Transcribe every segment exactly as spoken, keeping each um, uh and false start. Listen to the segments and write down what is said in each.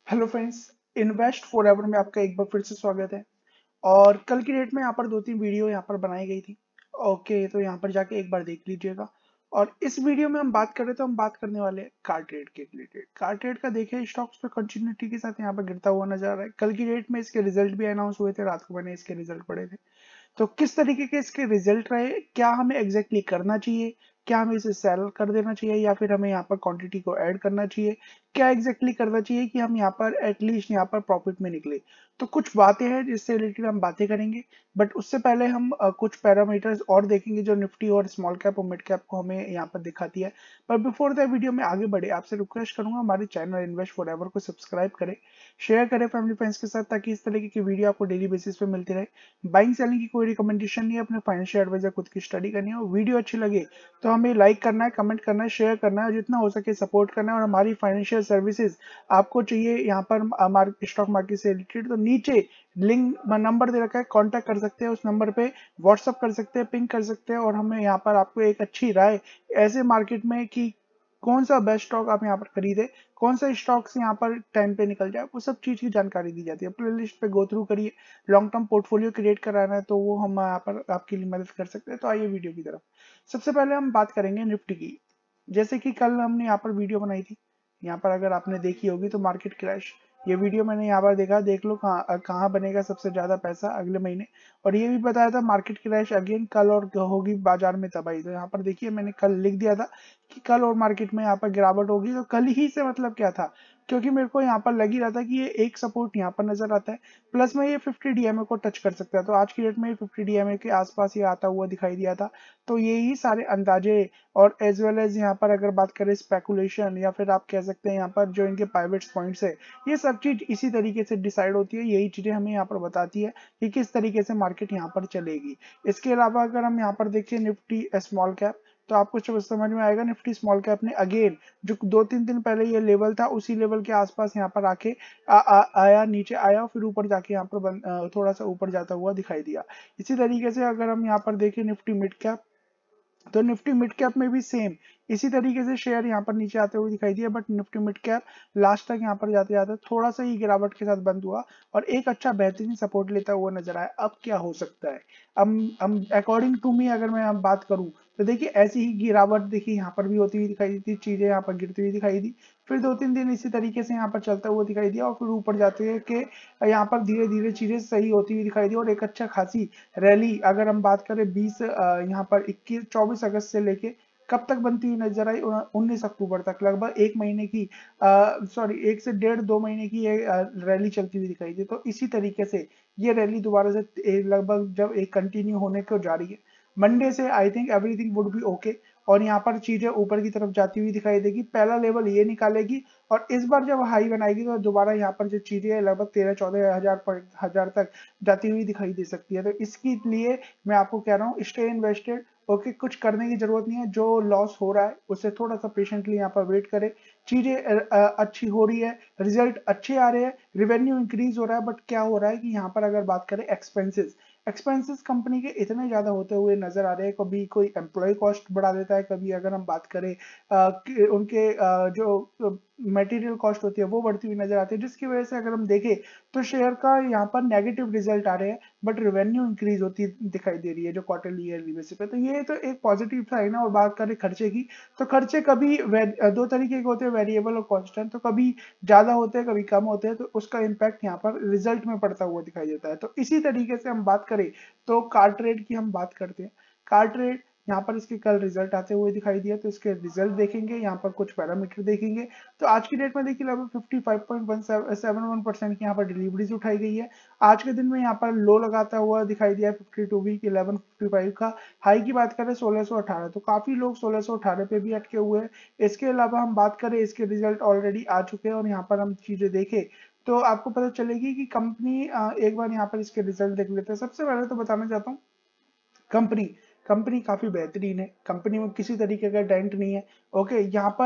Hello friends, invest forever में आपका एक बार फिर से स्वागत है। और कल की डेट में यहाँ पर दो तीन वीडियो यहाँ पर बनाई गई थी। ओके, तो यहाँ पर जाके एक बार देख लीजिएगा। और इस वीडियो में हम बात करें तो हम बात करने वाले हैं कार ट्रेड के रिलेटेड। कार ट्रेड का देखिए, स्टॉक्स पे कंटिन्यूटी के साथ यहाँ पर गिरता हुआ नजर आ रहा है। कल की डेट में इसके रिजल्ट भी अनाउंस हुए थे, रात को मैंने इसके रिजल्ट पढ़े थे। तो किस तरीके के इसके रिजल्ट रहे, क्या हमें एग्जैक्टली exactly करना चाहिए, क्या हमें इसे सेल कर देना चाहिए या फिर हमें यहाँ पर क्वांटिटी को ऐड करना चाहिए, क्या एग्जैक्टली exactly करना चाहिए कि हम यहाँ पर एटलीस्ट यहाँ पर प्रॉफिट में निकले। तो कुछ बातें हैं जिससे रिलेटेड हम बातें करेंगे। बट उससे पहले हम अ, कुछ पैरामीटर्स और देखेंगे जो निफ्टी और स्मॉल कैप और मिड कैप को हमें यहाँ पर दिखाती है। पर बिफोर द वीडियो में आगे बढ़े, आपसे रिक्वेस्ट करूंगा हमारे चैनल इन्वेस्ट फॉरएवर को सब्सक्राइब करें, शेयर करें फैमिली फ्रेंड्स के साथ, ताकि इस तरीके की वीडियो आपको डेली बेसिस पे मिलती रहे। बाइंग सेलिंग की कोई रिकमेंडेशन नहीं है, अपने फाइनेंशियल एडवाइजर खुद की स्टडी करनी है। और वीडियो अच्छी लगे तो हमें लाइक करना है, कमेंट करना है, शेयर करना है और जितना हो सके सपोर्ट करना है। और हमारी फाइनेंशियल सर्विसेज आपको चाहिए यहाँ पर स्टॉक मार्केट से रिलेटेड, तो नीचे लिंक नंबर दे रखा है, कांटेक्ट कर सकते हैं उस नंबर पे, व्हाट्सअप कर सकते हैं, पिंग कर सकते हैं। और हमें यहाँ पर आपको एक अच्छी राय ऐसे मार्केट में कि कौन सा बेस्ट स्टॉक आप यहाँ पर खरीदे, कौन सा स्टॉक्स यहाँ पर टाइम पे निकल जाए, वो सब चीज की जानकारी दी जाती है। प्लेलिस्ट पे गो थ्रू करिए। लॉन्ग टर्म पोर्टफोलियो क्रिएट कराना है तो वो हम यहाँ पर आपके लिए मदद कर सकते हैं। तो आइए वीडियो की तरफ। सबसे पहले हम बात करेंगे निफ्टी की। जैसे कि कल हमने यहाँ पर वीडियो बनाई थी, यहाँ पर अगर आपने देखी होगी तो मार्केट क्रैश, ये वीडियो मैंने यहाँ पर देखा, देख लो कहाँ कहाँ बनेगा सबसे ज्यादा पैसा अगले महीने। और ये भी बताया था मार्केट क्रैश अगेन कल और होगी बाजार में तबाही। तो यहाँ पर देखिए, मैंने कल लिख दिया था कि कल और मार्केट में यहाँ पर गिरावट होगी। तो कल ही से मतलब क्या था, क्योंकि मेरे को यहाँ पर लग ही रहा था कि ये एक सपोर्ट यहाँ पर नजर आता है, प्लस में ये फिफ्टी डीएमए को टच कर सकता है। तो आज की डेट में ये फिफ्टी डीएमए के आसपास ये आता हुआ दिखाई दिया था। तो यही सारे अंदाजे और एज वेल एज यहाँ पर अगर बात करें स्पेकुलेशन, या फिर आप कह सकते हैं यहाँ पर जो इनके प्राइवेट पॉइंट्स है, ये सब चीज इसी तरीके से डिसाइड होती है। यही चीजें हमें यहाँ पर बताती है कि किस तरीके से मार्केट यहाँ पर चलेगी। इसके अलावा अगर हम यहाँ पर देखिए निफ्टी स्मॉल कैप, तो आपको जब समझ में आएगा, निफ्टी स्मॉल कैप ने अगेन जो दो तीन दिन पहले ये लेवल था उसी लेवल के आसपास यहाँ पर आके आ, आ, आया, नीचे आया, फिर ऊपर जाके यहाँ पर बन, थोड़ा सा ऊपर जाता हुआ दिखाई दिया। इसी तरीके से अगर हम यहाँ पर देखें निफ्टी मिड कैप, तो निफ्टी मिड कैप में भी सेम इसी तरीके से शेयर यहाँ पर नीचे आते हुए दिखाई दिया। But Nifty mid cap last तक यहाँ पर जाते जाते थोड़ा सा ही गिरावट के साथ बंद हुआ और एक अच्छा बेहतरीन सपोर्ट लेता हुआ नजर आया। अब क्या हो सकता है, अब हम अकॉर्डिंग टू मी अगर मैं अब बात करूं तो देखिए, ऐसी ही गिरावट देखिए यहाँ पर भी होती हुई दिखाई दी थी, चीजें यहाँ पर गिरती हुई दिखाई दी, फिर दो तीन दिन इसी तरीके से यहाँ पर चलता हुआ दिखाई दिया और फिर ऊपर जाते हैं कि यहाँ पर धीरे धीरे चीजें सही होती हुई दिखाई दी। और एक अच्छा खासी रैली अगर हम बात करें बीस यहाँ पर इक्कीस चौबीस अगस्त से लेके कब तक बनती हुई नजर आई, उन्नीस अक्टूबर तक, लगभग एक महीने की, सॉरी एक से डेढ़ दो महीने की ये रैली चलती हुई दिखाई दी। तो इसी तरीके से ये रैली दोबारा से लगभग जब एक कंटिन्यू होने को जा रही है, मंडे से I think everything would be okay. और यहाँ पर चीजें ऊपर की तरफ जाती हुई दिखाई देगी, पहला लेवल ये निकालेगी और इस बार जब हाई बनाएगी तो दोबारा यहाँ पर जो चीजें है लगभग तेरह चौदह हजार पॉइंट हजार तक जाती हुई दिखाई दे सकती है। तो इसके लिए मैं आपको कह रहा हूँ, स्टे इन्वेस्टेड। ओके, कुछ करने की जरूरत नहीं है, जो लॉस हो रहा है उससे थोड़ा सा पेशेंटली यहाँ पर वेट करें। चीजें अच्छी हो रही है, रिजल्ट अच्छे आ रहे हैं, रिवेन्यू इंक्रीज हो रहा है। बट क्या हो रहा है कि यहाँ पर अगर बात करें एक्सपेंसेस, एक्सपेंसेस कंपनी के इतने ज्यादा होते हुए नजर आ रहे हैं। कभी कोई एम्प्लॉय कॉस्ट बढ़ा देता है, कभी अगर हम बात करें आ, उनके आ, जो मटेरियल कॉस्ट होती है वो बढ़ती हुई नजर आती है, जिसकी वजह से अगर हम देखें तो शेयर का यहाँ पर नेगेटिव रिजल्ट आ रहे हैं, बट रेवेन्यू इंक्रीज होती दिखाई दे रही है जो क्वार्टरली ईयरली बेसिस पे। तो ये तो एक पॉजिटिव साइन है। और बात करें खर्चे की, तो खर्चे कभी दो तरीके के होते हैं, वेरिएबल और कांस्टेंट। तो कभी ज्यादा होते हैं, कभी कम होते हैं, तो उसका इम्पैक्ट यहाँ पर रिजल्ट में पड़ता हुआ दिखाई देता है। तो इसी तरीके से हम बात करें तो कार ट्रेड की हम बात करते हैं। कार ट्रेड यहाँ पर इसके कल रिजल्ट आते हुए दिखाई दिया, तो इसके रिजल्ट देखेंगे, यहाँ पर कुछ पैरामीटर देखेंगे। तो आज की डेट में देखिए लगभग fifty five point one seven one percent की यहाँ पर डिलीवरीज उठाई गई है। आज के दिन में यहाँ पर लो लगाता हुआ दिखाई दिया fifty two week eleven fifty five का। हाई की बात करें सोलह सौ अठारह, तो काफी लोग सोलह सौ अठारह पे भी अटके हुए हैं। इसके अलावा हम बात करें, इसके रिजल्ट ऑलरेडी आ चुके हैं और यहाँ पर हम चीजें देखें तो आपको पता चलेगी कि कंपनी, एक बार यहाँ पर इसके रिजल्ट देख लेते हैं। सबसे पहले तो बताना चाहता हूँ, कंपनी कंपनी काफी बेहतरीन है, कंपनी में किसी तरीके का डेंट नहीं है। ओके, यहाँ पर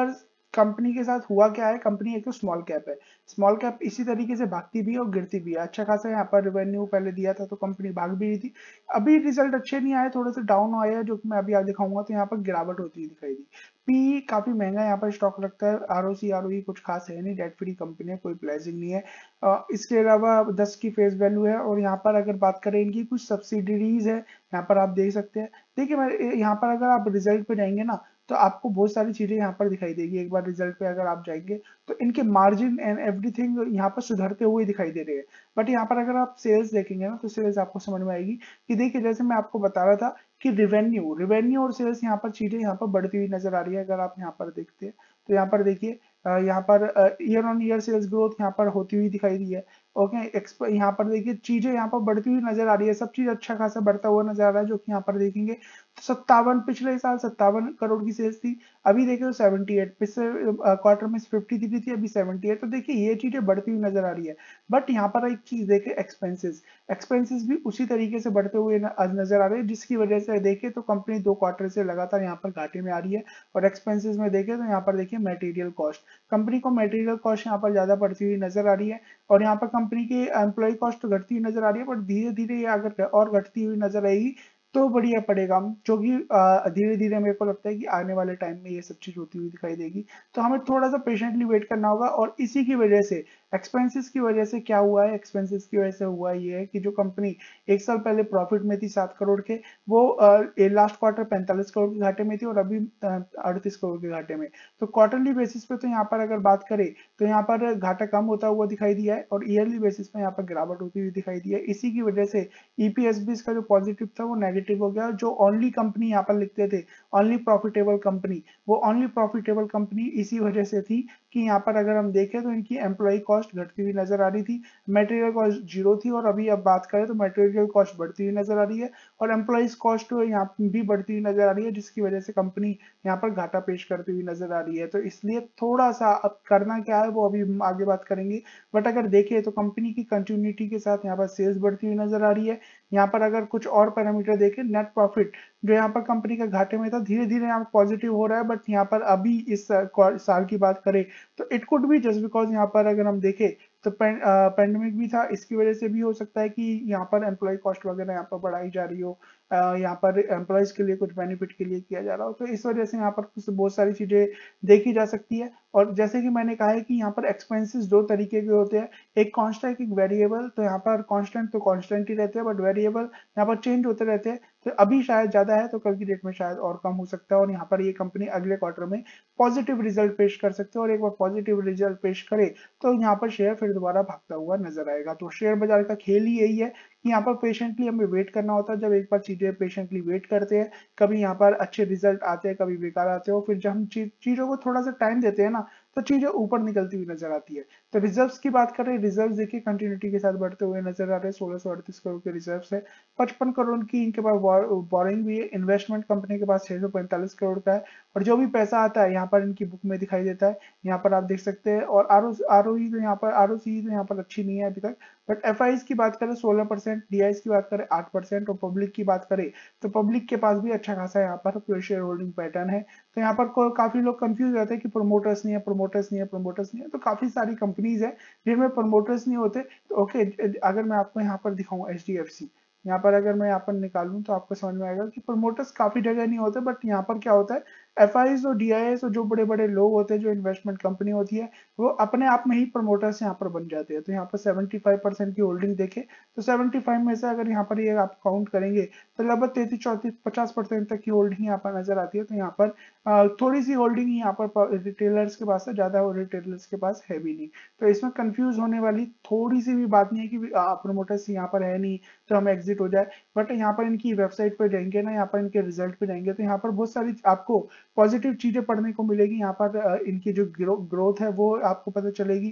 कंपनी के साथ हुआ क्या है, कंपनी एक तो स्मॉल कैप है, स्मॉल कैप इसी तरीके से भागती भी है और गिरती भी है। अच्छा खासा यहाँ पर रेवेन्यू पहले दिया था तो कंपनी भाग भी रही थी, अभी रिजल्ट अच्छे नहीं आए, थोड़े से डाउन आए हैं, जो कि मैं अभी आप दिखाऊंगा तो यहाँ पर गिरावट होती हुई दिखाई दी। पी काफी महंगा यहाँ पर स्टॉक लगता है, आरओसी आरओई कुछ खास है नहीं, डेट फ्री कंपनी है, कोई प्लेजिंग नहीं है। अ, इसके अलावा दस की फेस वैल्यू है, और यहाँ पर अगर बात करें इनकी कुछ सब्सिडरीज है, यहाँ पर आप देख सकते हैं। देखिए मैं यहाँ पर अगर आप रिजल्ट पे जाएंगे ना तो आपको बहुत सारी चीजें यहाँ पर दिखाई देगी। एक बार रिजल्ट पे अगर आप जाएंगे तो इनके मार्जिन एंड एवरीथिंग यहाँ पर सुधरते हुए दिखाई दे रहे हैं। बट यहाँ पर अगर आप सेल्स देखेंगे ना तो सेल्स आपको समझ में आएगी कि देखिए जैसे मैं आपको बता रहा था कि रिवेन्यू रिवेन्यू और सेल्स यहाँ पर चीजें यहाँ पर बढ़ती हुई नजर आ रही है। अगर आप यहाँ पर देखते हैं तो यहाँ पर देखिए अ, यहाँ पर year on year sales growth यहाँ पर होती हुई दिखाई दी है। ओके, यहाँ पर देखिए चीजें यहाँ पर बढ़ती हुई नजर आ रही है, सब चीज अच्छा खासा बढ़ता हुआ नजर आ रहा है, जो कि यहाँ पर देखेंगे सत्तावन, पिछले साल सत्तावन करोड़ की सेल्स थी, अभी देखे तो सेवेंटी एट, पिछले क्वार्टर में फिफ्टी थ्री थी, अभी सेवेंटी एट। तो देखिए ये चीजें बढ़ती हुई नजर आ रही है। बट यहाँ पर एक चीज देखे, एक्सपेंसेस एक्सपेंसेस भी उसी तरीके से बढ़ते हुए न, नजर आ रहे हैं, जिसकी वजह से देखे तो कंपनी दो क्वार्टर से लगातार यहाँ पर घाटे में आ रही है। और एक्सपेंसेस में देखे तो यहाँ पर देखिए मटेरियल कॉस्ट, कंपनी को मटेरियल कॉस्ट यहाँ पर ज्यादा बढ़ती हुई नजर आ रही है। और यहाँ पर कंपनी की एम्प्लॉय कॉस्ट घटती हुई नजर आ रही है, बट धीरे धीरे ये अगर और घटती हुई नजर आएगी तो बढ़िया पड़ेगा, जो कि धीरे धीरे मेरे को लगता है कि आने वाले टाइम में ये सब चीज होती हुई दिखाई देगी। तो हमें थोड़ा सा पेशेंटली वेट करना होगा। और इसी की वजह से एक्सपेंसेस की वजह से क्या हुआ है, एक्सपेंसेस की वजह से हुआ ये है कि जो कंपनी एक साल पहले प्रॉफिट में थी सात करोड़ के, वो लास्ट क्वार्टर पैंतालीस करोड़ के घाटे में थी, और अभी अड़तीस करोड़ के घाटे में। तो क्वार्टरली बेसिस पे तो यहाँ पर अगर बात करें तो यहाँ पर घाटा कम होता हुआ दिखाई दिया है, और ईयरली बेसिस पे यहाँ पर गिरावट होती हुई दिखाई दी है। इसी की वजह से ईपीएस भी इसका जो पॉजिटिव था वो नेगेटिव हो गया। जो ओनली कंपनी यहाँ पर लिखते थे, ओनली प्रॉफिटेबल कंपनी, वो ओनली प्रॉफिटेबल कंपनी इसी वजह से थी कि यहाँ पर अगर हम देखें तो इनकी एम्प्लॉय कॉस्ट घटती हुई नजर आ रही थी, मटेरियल कॉस्ट जीरो थी, और अभी अब बात करें तो मटेरियल कॉस्ट बढ़ती हुई नजर आ रही है, और एम्प्लॉइज कॉस्ट यहाँ भी बढ़ती हुई नजर आ रही है, जिसकी वजह से कंपनी यहाँ पर घाटा पेश करती हुई नजर आ रही है। तो इसलिए थोड़ा सा अब करना क्या है वो अभी हम आगे बात करेंगे। बट अगर देखें तो कंपनी की कंटिन्यूटी के साथ यहाँ पर सेल्स बढ़ती हुई नजर आ रही है। यहाँ पर अगर कुछ और पैरामीटर देखें, नेट प्रॉफिट जो यहाँ पर कंपनी का घाटे में था धीरे धीरे यहाँ पॉजिटिव हो रहा है। बट यहाँ पर अभी इस साल की बात करें तो it could be just because यहाँ पर अगर हम देखें तो पेंडेमिक भी था, इसकी वजह से भी हो सकता है कि यहाँ पर एम्प्लॉय कॉस्ट वगैरह यहाँ पर बढ़ाई जा रही हो, यहाँ पर एम्प्लॉयज के लिए कुछ बेनिफिट के लिए किया जा रहा हो। तो इस वजह से यहाँ पर कुछ बहुत सारी चीजें देखी जा सकती है। और जैसे कि मैंने कहा है कि यहाँ पर एक्सपेंसेस दो तरीके के होते हैं, एक कांस्टेंट एक वेरिएबल। तो यहाँ पर कांस्टेंट तो कांस्टेंट ही रहते हैं, बट वेरिएबल यहाँ पर चेंज होते रहते हैं। तो अभी शायद ज्यादा है तो कल की डेट में शायद और कम हो सकता है, और यहाँ पर ये कंपनी अगले क्वार्टर में पॉजिटिव रिजल्ट पेश कर सकते हैं। और एक बार पॉजिटिव रिजल्ट पेश करे तो यहाँ पर शेयर फिर दोबारा भागता हुआ नजर आएगा। तो शेयर बाजार का खेल ही यही है कि यहाँ पर पेशेंटली हमें वेट करना होता है। जब एक बार चीजें पेशेंटली वेट करते हैं, कभी यहाँ पर अच्छे रिजल्ट आते हैं, कभी बेकार आते हैं, और फिर जब हम चीजों को थोड़ा सा टाइम देते हैं ना तो चीजें ऊपर निकलती हुई नजर आती है। तो रिजर्व्स की बात करें, रिजर्व्स देखिए कंटिन्यूटी के साथ बढ़ते हुए नजर आ रहे हैं, सोलह सौ अड़तीस करोड़ के रिजर्व्स है, पचपन करोड़ की इनके पास बोरिंग भी है, इन्वेस्टमेंट कंपनी के पास छह सौ पैंतालीस करोड़ का है, और जो भी पैसा आता है यहाँ पर इनकी बुक में दिखाई देता है, यहाँ पर आप देख सकते हैं। और आर ओ ई तो यहाँ पर आर ओ सी तो यहाँ पर अच्छी नहीं है अभी तक। बट एफ आई की बात करें सोलह परसेंट, डी आई की बात करें आठ परसेंट, और पब्लिक की बात करें तो पब्लिक के पास भी अच्छा खासा यहाँ पर शेयर होल्डिंग पैटर्न है। तो यहाँ पर काफी लोग कंफ्यूज रहते हैं कि प्रोमोटर्स नहीं है, प्रोमोटर्स नहीं है, प्रोमोटर्स नहीं है। तो काफी सारी कंपनीज है जिनमें प्रोमोटर्स नहीं होते। तो ओके, अगर मैं आपको यहाँ पर दिखाऊं एच डी एफ सी, यहाँ पर अगर मैं यहाँ पर निकालूं तो आपको समझ में आएगा कि प्रोमोटर्स काफी जगह नहीं होते। बट यहाँ पर क्या होता है, एफ आईज और डी आई एस और जो बड़े बड़े लोग होते हैं, जो इन्वेस्टमेंट कंपनी होती है, वो अपने आप में ही प्रमोटर्स यहाँ पर बन जाते हैं। तो यहाँ पर पचहत्तर परसेंट की होल्डिंग देखे तो पचहत्तर में से अगर यहाँ पर ये आप काउंट करेंगे तो लगभग तैतीस चौतीस पचास परसेंट तक की होल्डिंग यहाँ पर नजर आती है। तो यहाँ पर थोड़ी सी होल्डिंग यहाँ पर रिटेलर्स के पास है, ज्यादा रिटेलर्स के पास है भी नहीं। तो इसमें कंफ्यूज होने वाली थोड़ी सी भी बात नहीं है कि प्रमोटर्स यहाँ पर है नहीं तो हम एग्जिट हो जाए। बट यहाँ पर इनकी वेबसाइट पर जाएंगे ना, यहाँ पर इनके रिजल्ट पे जाएंगे तो यहाँ पर बहुत सारी आपको पॉजिटिव चीजें पढ़ने को मिलेगी। यहाँ पर इनकी जो ग्रोथ है वो आपको पता चलेगी,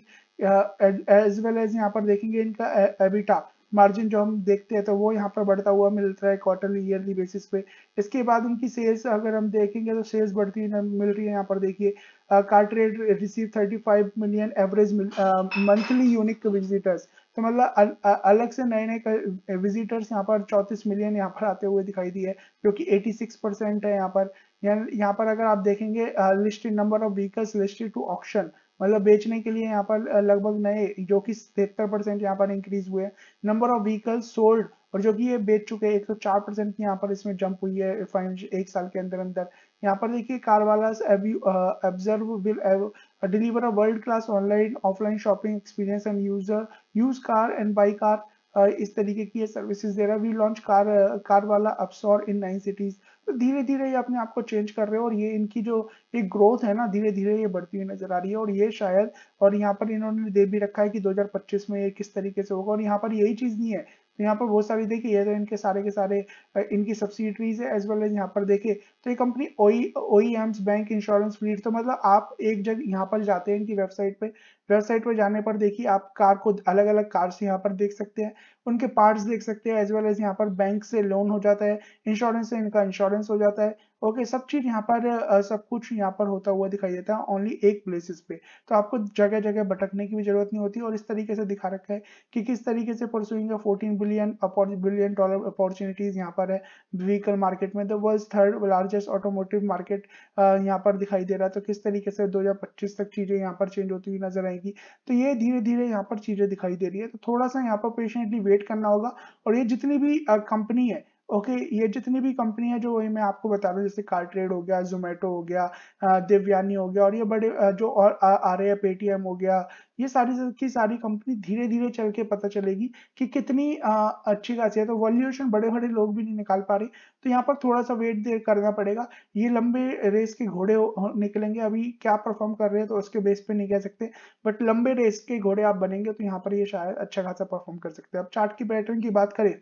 एज वेल एज यहाँ पर देखेंगे इनका एबिटा मार्जिन जो हम देखते हैं तो वो यहाँ पर बढ़ता हुआ मिल रहा है क्वार्टरली ईयरली बेसिस पे। इसके बाद इनकी सेल्स अगर हम देखेंगे तो सेल्स बढ़ती हुई मिल रही है। यहाँ पर देखिए CarTrade receive thirty five million average monthly unique visitors. तो मतलब अलग से नए नए विजिटर्स यहाँ पर चौंतीस मिलियन यहाँ पर आते हुए दिखाई दिए, जो कि छियासी परसेंट है यहाँ पर। यहाँ पर अगर आप देखेंगे listed number of vehicles listed to auction, मतलब बेचने के लिए यहाँ पर लगभग नए जो कि तिहत्तर परसेंट यहाँ पर इंक्रीज हुए हैं। नंबर ऑफ व्हीकल्स सोल्ड, और जो कि ये बेच चुके हैं एक सौ चार परसेंट की यहाँ पर इसमें जंप हुई है फाइनेंशियल एक साल के अंदर अंदर। यहाँ पर देखिए CarWale observe will deliver a world class online offline shopping experience and user use car and buy car, इस तरीके की ये सर्विसेज दे रहा है। वी लॉन्च कार कार वाला अपसोर इन नाइन सिटीज। तो धीरे धीरे ये अपने आप को चेंज कर रहे हैं और ये इनकी जो ये ग्रोथ है ना धीरे धीरे ये बढ़ती हुई नजर आ रही है। और ये शायद, और यहाँ पर इन्होंने दे भी रखा है कि दो हज़ार पच्चीस में ये किस तरीके से होगा। और यहाँ पर यही चीज नहीं है, तो यहाँ पर बहुत सारी देखिए ये तो इनके सारे के सारे इनकी सब्सिडरीज है एज वेल एज यहाँ पर देखे तो ये कंपनी ओई ओईएम्स बैंक इंश्योरेंस फ्लीट। तो मतलब आप एक जगह यहाँ पर जाते हैं इनकी वेबसाइट पे, वेबसाइट पे जाने पर देखिए आप कार को अलग अलग कार्स यहाँ पर देख सकते हैं, उनके पार्ट्स देख सकते हैं एज वेल एज यहाँ पर बैंक से लोन हो जाता है, इंश्योरेंस से इनका इंश्योरेंस हो जाता है। ओके, सब चीज यहाँ पर uh, सब कुछ यहाँ पर होता हुआ दिखाई देता है ओनली एक प्लेसेस पे। तो आपको जगह जगह भटकने की भी जरूरत नहीं होती। और इस तरीके से दिखा रखा है कि किस तरीके से pursuing fourteen billion billion dollar opportunities यहाँ पर है व्हीकल मार्केट में। The world third largest automotive market यहाँ पर दिखाई दे रहा है। तो किस तरीके से दो हज़ार पच्चीस तक चीजें यहाँ पर चेंज होती हुई नजर आएगी। तो ये धीरे धीरे यहाँ पर चीजें दिखाई दे रही है। तो थोड़ा सा यहाँ पर पेशेंटली वेट करना होगा। और ये जितनी भी कंपनी है, ओके okay, ये जितनी भी कंपनी है जो वही मैं आपको बता रहा हूँ, जैसे कार ट्रेड हो गया, जोमेटो हो गया, देवयानी हो गया, और ये बड़े जो और आ, आ रहे हैं पेटीएम हो गया, ये सारी की सारी कंपनी धीरे धीरे चल के पता चलेगी कि कितनी आ, अच्छी खासी है। तो वैल्यूएशन बड़े बड़े लोग भी नहीं निकाल पा रहे, तो यहाँ पर थोड़ा सा वेट देर करना पड़ेगा। ये लंबे रेस के घोड़े निकलेंगे, अभी क्या परफॉर्म कर रहे हैं तो उसके बेस पे नहीं कह सकते, बट लंबे रेस के घोड़े आप बनेंगे तो यहाँ पर ये शायद अच्छा खासा परफॉर्म कर सकते हैं। अब चार्ट की पैटर्न की बात करें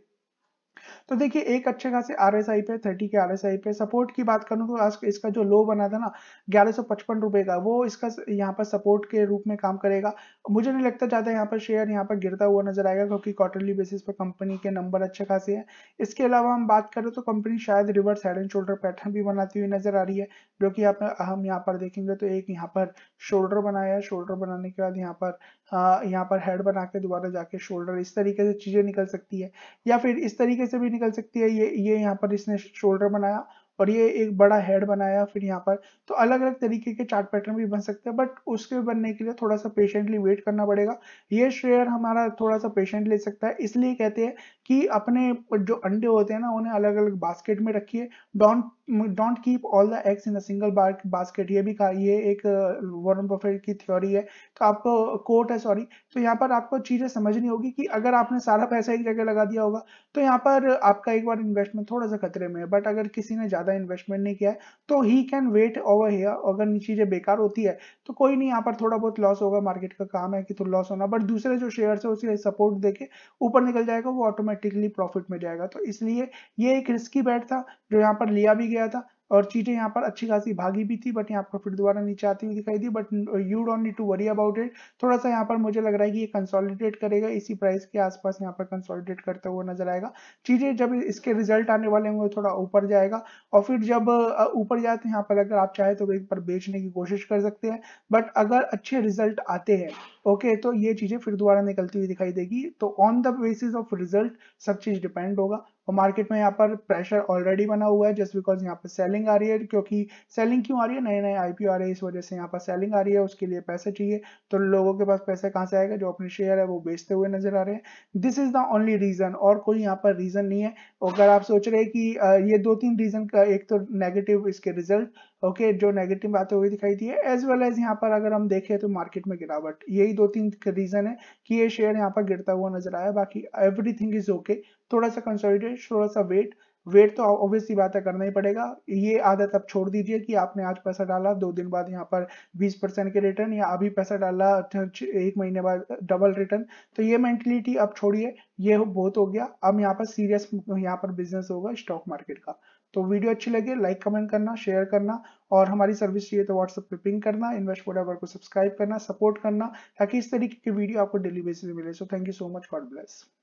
तो देखिए एक अच्छे खासे आरएसआई पे थर्टी के आरएसआई पे सपोर्ट की बात करूं तो आज इसका जो लो बना था ना ग्यारह सौ पचपन रुपए का, वो इसका यहाँ पर सपोर्ट के रूप में काम करेगा। मुझे नहीं लगता ज्यादा यहाँ पर शेयर यहाँ पर गिरता हुआ नजर आएगा, क्योंकि क्वार्टरली बेसिस पे कंपनी के नंबर अच्छे खासे हैं। इसके अलावा हम बात करें तो कंपनी शायद reverse head and shoulder pattern भी बनाती हुई नजर आ रही है, जो कि आप हम यहाँ पर देखेंगे तो एक यहाँ पर शोल्डर बनाया, शोल्डर बनाने के बाद यहाँ पर यहाँ पर हेड बना के दोबारा जाके शोल्डर, इस तरीके से चीजें निकल सकती है। या फिर इस तरीके से भी निकल सकती है, ये ये यहाँ पर इसने शोल्डर बनाया और ये एक बड़ा हेड बनाया फिर यहाँ पर। तो अलग अलग तरीके के चार्ट पैटर्न भी बन सकते हैं, बट उसके बनने के लिए थोड़ा सा पेशेंटली वेट करना पड़ेगा। ये शेयर हमारा थोड़ा सा पेशेंट ले सकता है, इसलिए कहते हैं कि अपने जो अंडे होते हैं ना उन्हें अलग अलग बास्केट में रखिए। Don't don't keep all the eggs in a single basket, ये भी कहा, ये एक वॉरेन बफेट की थ्योरी है, तो आपको कोट है सॉरी। तो यहाँ पर आपको चीजें समझनी होगी कि अगर आपने सारा पैसा एक जगह लगा दिया होगा तो यहाँ पर आपका एक बार इन्वेस्टमेंट थोड़ा सा खतरे में है, बट अगर किसी ने ज्यादा इन्वेस्टमेंट नहीं किया है तो he can wait over here. अगर चीजें बेकार होती है तो कोई नहीं, यहाँ पर थोड़ा बहुत लॉस होगा, मार्केट का काम है कि तो लॉस होना, बट दूसरे जो शेयर है उसे सपोर्ट देके ऊपर निकल जाएगा, वो ऑटोमेटिकली प्रॉफिट में जाएगा। तो इसलिए ये एक रिस्की बैट था जो यहाँ पर लिया भी गया था, और चीजें यहाँ पर अच्छी खासी भागी भी थी, बट यहाँ पर फिर दोबारा नीचे आती हुई दिखाई दी। But you don't need to worry about it. थोड़ा सा यहाँ पर मुझे लग रहा है कि ये कंसोलिडेट करेगा, इसी प्राइस के आसपास यहाँ पर कंसोलिडेट करते हुए नजर आएगा। चीजें जब इसके रिजल्ट आने वाले होंगे थोड़ा ऊपर जाएगा, और फिर जब ऊपर जाए तो यहाँ पर अगर आप चाहे तो एक बार बेचने की कोशिश कर सकते हैं, बट अगर अच्छे रिजल्ट आते हैं ओके तो ये चीजें फिर दोबारा निकलती हुई दिखाई देगी। तो on the basis of result सब चीज डिपेंड होगा। और मार्केट में यहाँ पर प्रेशर ऑलरेडी बना हुआ है जस्ट बिकॉज यहाँ पर सेलिंग आ रही है, क्योंकि सेलिंग क्यों आ रही है, नए नए आईपीओ आ रहे हैं, इस वजह से यहाँ पर सेलिंग आ रही है, उसके लिए पैसे चाहिए। तो लोगों के पास पैसा कहाँ से आएगा, जो अपने शेयर है वो बेचते हुए नजर आ रहे हैं। This is the only reason, और कोई यहाँ पर रीजन नहीं है। अगर आप सोच रहे हैं कि ये दो तीन रीजन का, एक तो नेगेटिव इसके रिजल्ट ओके okay, जो नेगेटिव बातें हुई दिखाई दी है, एज वेल एज यहाँ पर अगर हम देखें तो मार्केट में गिरावट, यही दो तीन रीजन है कि ये शेयर यहाँ पर गिरता हुआ नजर आया। बाकी एवरीथिंग इज ओके, थोड़ा सा कंसोलिडेट, थोड़ा सा वेट वेट तो ऑब्वियसली बात है करना ही पड़ेगा। ये आदत अब छोड़ दीजिए कि आपने आज पैसा डाला दो दिन बाद यहाँ पर बीस परसेंट के रिटर्न, या अभी पैसा डाला एक महीने बाद डबल रिटर्न। तो ये मेंटलिटी अब छोड़िए, ये बहुत हो गया। अब यहाँ पर सीरियस यहाँ पर बिजनेस होगा स्टॉक मार्केट का। तो वीडियो अच्छी लगे लाइक कमेंट करना, शेयर करना, और हमारी सर्विस चाहिए तो व्हाट्सएप पे पिंग करना, इन्वेस्ट फॉरएवर को सब्सक्राइब करना, सपोर्ट करना, ताकि इस तरीके की वीडियो आपको डेली बेसिस में मिले। So thank you so much, God bless.